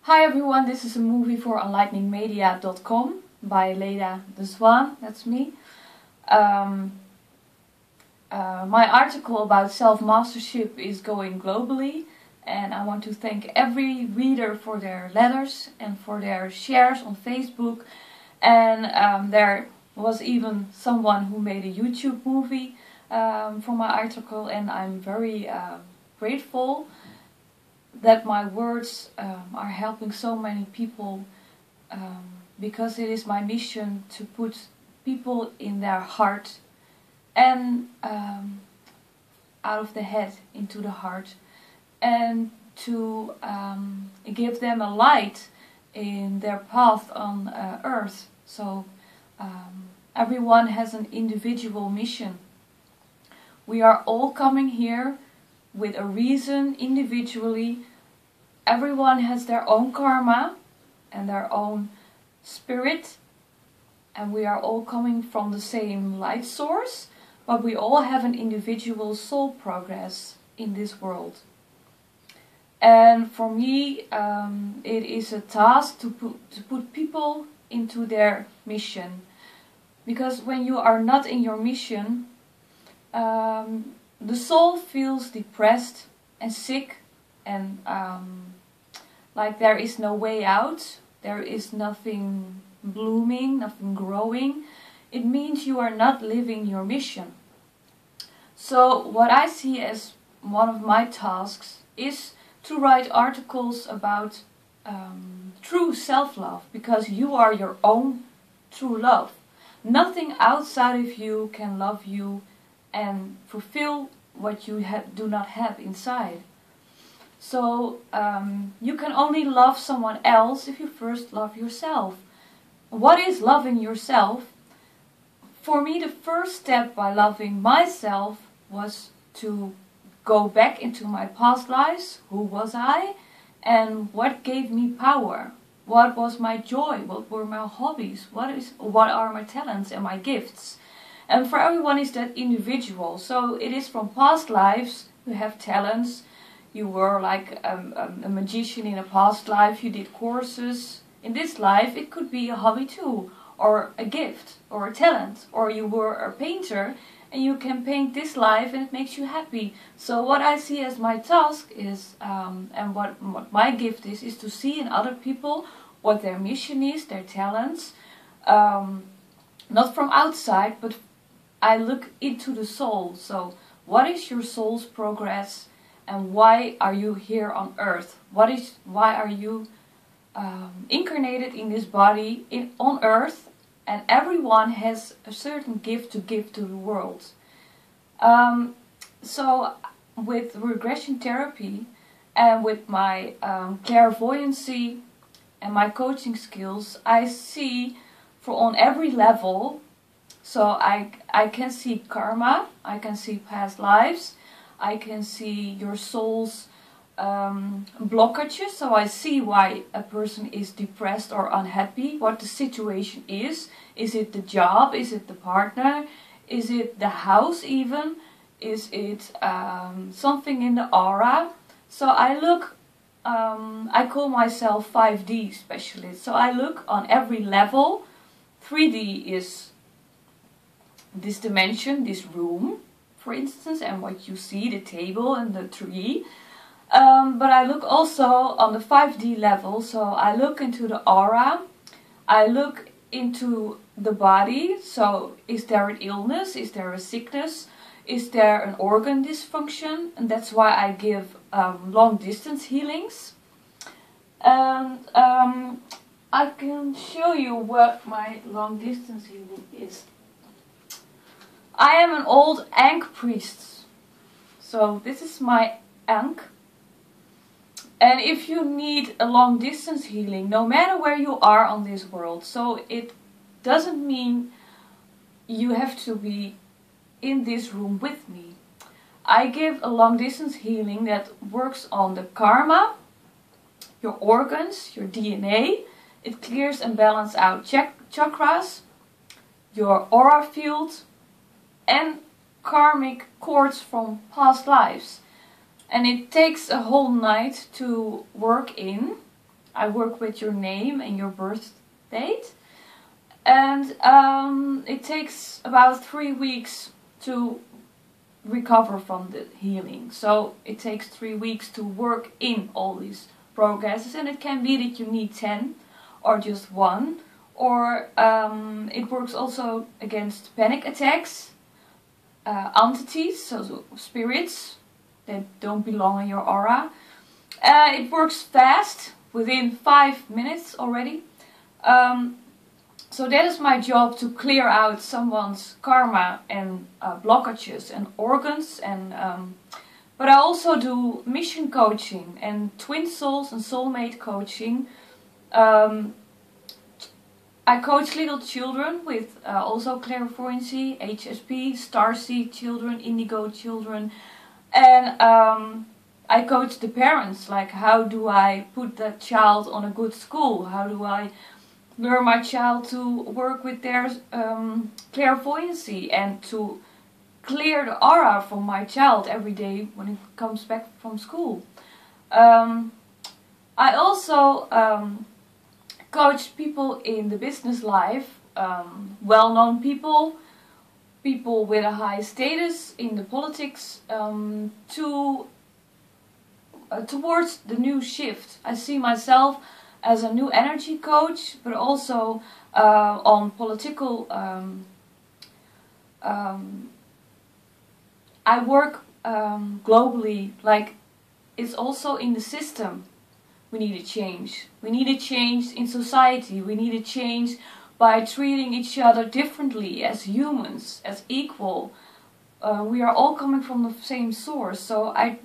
Hi everyone, this is a movie for enlighteningmedia.com by Leda de Zwaan, that's me. My article about self-mastership is going globally, and I want to thank every reader for their letters and for their shares on Facebook. And there was even someone who made a YouTube movie for my article, and I'm very grateful that my words are helping so many people, because it is my mission to put people in their heart and out of the head into the heart, and to give them a light in their path on earth. So everyone has an individual mission. We are all coming here with a reason individually. Everyone has their own karma and their own spirit, and we are all coming from the same light source, but we all have an individual soul progress in this world. And for me, it is a task to put people into their mission, because when you are not in your mission, the soul feels depressed and sick, and like there is no way out, there is nothing blooming, nothing growing. It means you are not living your mission. So what I see as one of my tasks is to write articles about true self-love, because you are your own true love. Nothing outside of you can love you and fulfill what you do not have inside. So you can only love someone else if you first love yourself. What is loving yourself? For me, the first step by loving myself was to go back into my past lives. Who was I? And what gave me power? What was my joy? What were my hobbies? What are my talents and my gifts? And for everyone is that individual. So it is from past lives. You have talents. You were like a magician in a past life. You did courses. In this life it could be a hobby too, or a gift, or a talent. Or you were a painter and you can paint this life and it makes you happy. So what I see as my task is, and what my gift is to see in other people what their mission is, their talents. Not from outside, but I look into the soul. So what is your soul's progress, and why are you here on earth? Why are you incarnated in this body on earth? And everyone has a certain gift to give to the world. So with regression therapy and with my clairvoyancy and my coaching skills, I see on every level. So I can see karma, I can see past lives, I can see your soul's blockages. So I see why a person is depressed or unhappy, what the situation is. Is it the job? Is it the partner? Is it the house even? Is it something in the aura? So I look, I call myself 5D specialist. So I look on every level. 3D is this dimension, this room, for instance, and what you see, the table and the tree. But I look also on the 5D level. So I look into the aura, I look into the body. So is there an illness? Is there a sickness? Is there an organ dysfunction? And that's why I give long distance healings. And I can show you what my long distance healing is. I am an old Ankh priest. So this is my Ankh. And if you need a long distance healing, no matter where you are on this world, so it doesn't mean you have to be in this room with me. I give a long distance healing that works on the karma, your organs, your DNA. It clears and balances out chakras, your aura field, and karmic cords from past lives. And it takes a whole night to work in. I work with your name and your birth date. And it takes about 3 weeks to recover from the healing. So it takes 3 weeks to work in all these progresses, and it can be that you need 10 or just 1, or it works also against panic attacks, entities, so spirits that don't belong in your aura. It works fast, within 5 minutes already. So that is my job, to clear out someone's karma and blockages and organs. And but I also do mission coaching and twin souls and soulmate coaching. I coach little children with also clairvoyancy, HSP, starseed children, indigo children. And I coach the parents, like how do I put that child on a good school? How do I lure my child to work with their clairvoyancy and to clear the aura from my child every day when it comes back from school. I also coach people in the business life, well-known people, people with a high status in the politics, towards the new shift. I see myself as a new energy coach, but also on political. I work globally, like it's also in the system. We need a change. We need a change in society. We need a change by treating each other differently as humans, as equal. We are all coming from the same source. So I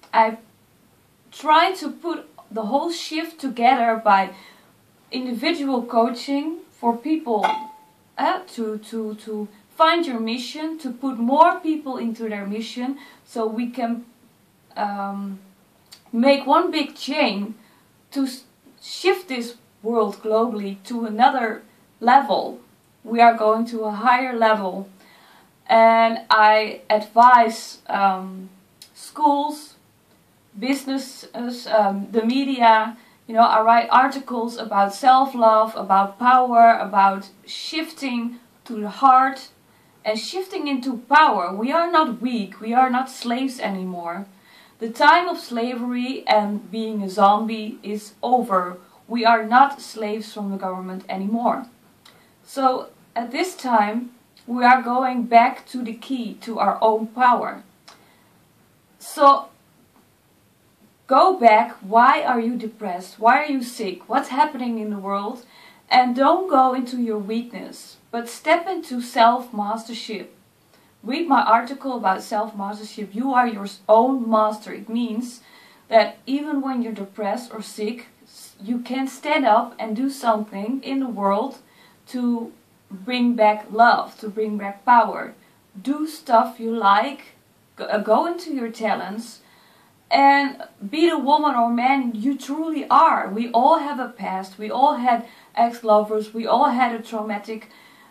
try to put the whole shift together by individual coaching for people to find your mission, to put more people into their mission, so we can make one big chain to shift this world globally to another level. We are going to a higher level, and I advise schools, businesses, the media. You know, I write articles about self-love, about power, about shifting to the heart and shifting into power. We are not weak, we are not slaves anymore. The time of slavery and being a zombie is over. We are not slaves from the government anymore. So at this time we are going back to the key, to our own power. So go back. Why are you depressed? Why are you sick? What's happening in the world? And don't go into your weakness, but step into self-mastership. Read my article about self-mastership. You are your own master. It means that even when you're depressed or sick, you can stand up and do something in the world to bring back love, to bring back power. Do stuff you like, go into your talents, and be the woman or man you truly are. We all have a past. We all had ex-lovers. We all had a traumatic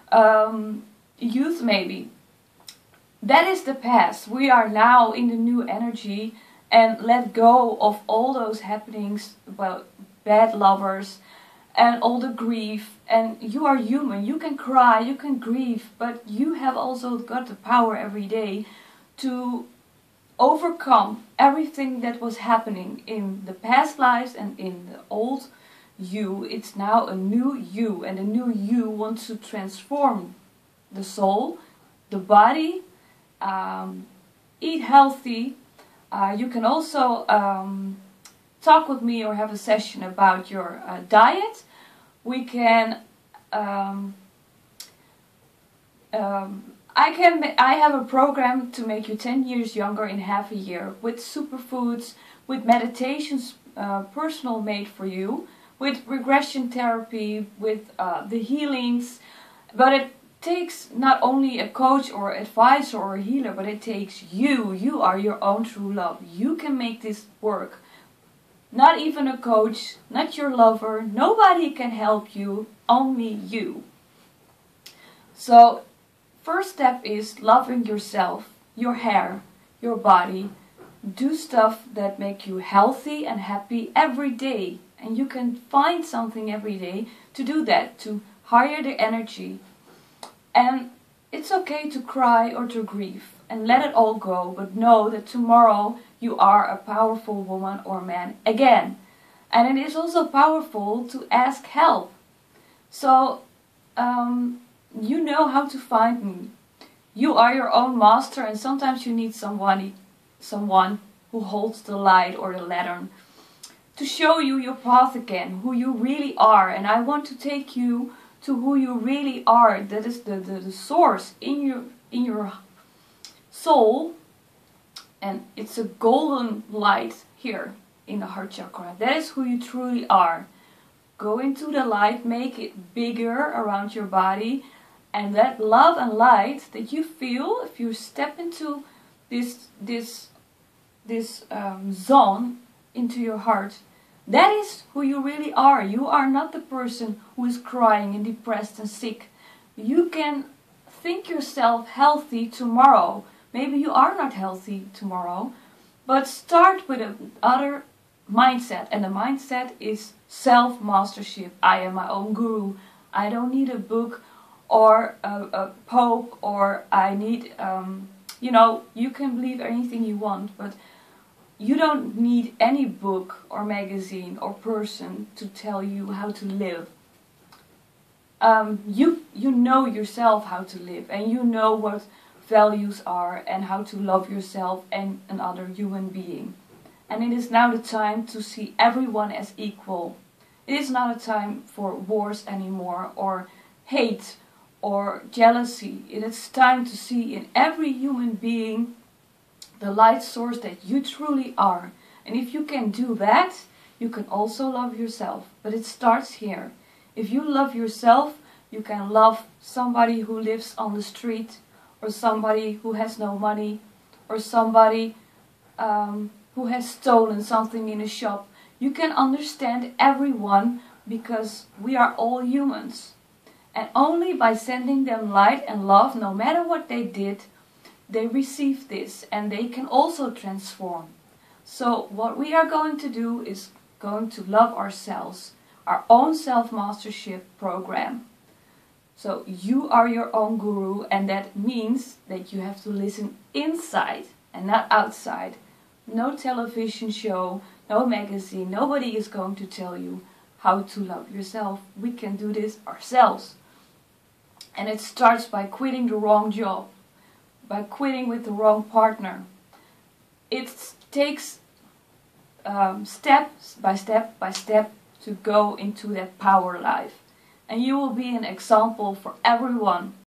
youth maybe. That is the past. We are now in the new energy, and let go of all those happenings, well, bad lovers and all the grief. And you are human. You can cry, you can grieve, but you have also got the power every day to overcome everything that was happening in the past lives and in the old you. It's now a new you, and a new you wants to transform the soul, the body, eat healthy. You can also talk with me or have a session about your diet. We can I have a program to make you 10 years younger in half a year, with superfoods, with meditations personal made for you, with regression therapy, with the healings. But it takes not only a coach or advisor or a healer, but it takes you. You are your own true love. You can make this work. Not even a coach, not your lover. Nobody can help you, only you. So first step is loving yourself, your hair, your body. Do stuff that make you healthy and happy every day. And you can find something every day to do that, to higher the energy. And it's okay to cry or to grieve and let it all go, but know that tomorrow you are a powerful woman or man again. And it is also powerful to ask help. So, you know how to find me. You are your own master, and sometimes you need someone who holds the light or the lantern to show you your path again, who you really are. And I want to take you to who you really are. That is the source in your soul, and it's a golden light here in the heart chakra. That is who you truly are. Go into the light, make it bigger around your body, and that love and light that you feel if you step into this zone into your heart, that is who you really are. You are not the person who is crying and depressed and sick. You can think yourself healthy tomorrow. Maybe you are not healthy tomorrow, but start with another mindset, and the mindset is self-mastership. I am my own guru. I don't need a book or a pope, or I need, you can believe anything you want, but you don't need any book or magazine or person to tell you how to live. You know yourself how to live, and you know what values are and how to love yourself and another human being. And it is now the time to see everyone as equal. It is not a time for wars anymore, or hate or jealousy. It is time to see in every human being the light source that you truly are. And if you can do that, you can also love yourself. But it starts here. If you love yourself, you can love somebody who lives on the street, or somebody who has no money, or somebody who has stolen something in a shop. You can understand everyone, because we are all humans. And only by sending them light and love, no matter what they did, they receive this, and they can also transform. So what we are going to do is going to love ourselves, our own self-mastership program. So you are your own guru, and that means that you have to listen inside and not outside. No television show, no magazine, nobody is going to tell you how to love yourself. We can do this ourselves. And it starts by quitting the wrong job, by quitting with the wrong partner. It takes step by step by step to go into that power life. And you will be an example for everyone.